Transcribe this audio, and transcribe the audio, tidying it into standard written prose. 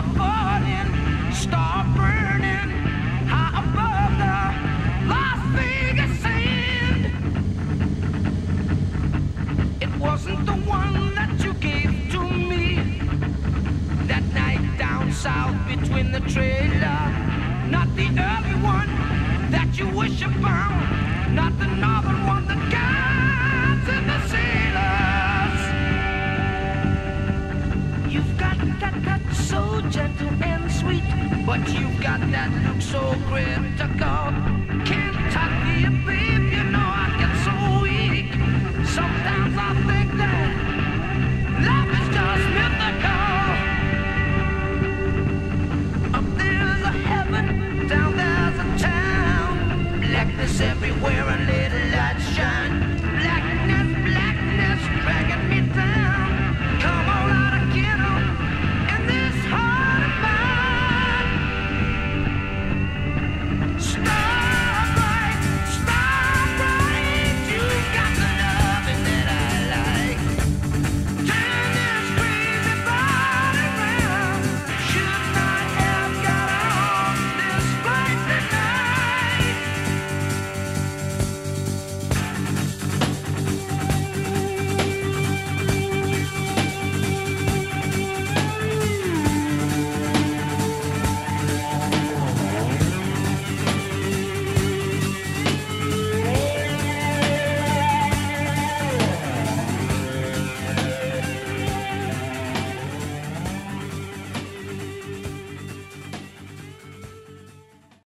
falling, star burning high above the Las Vegas sand. It wasn't the one that you gave to me that night down south between the trailer, not the early one that you wish upon, not the northern one, the guides and the sailors. You've got that touch so gentle and sweet, but you've got that look so critical. Kentucky, baby.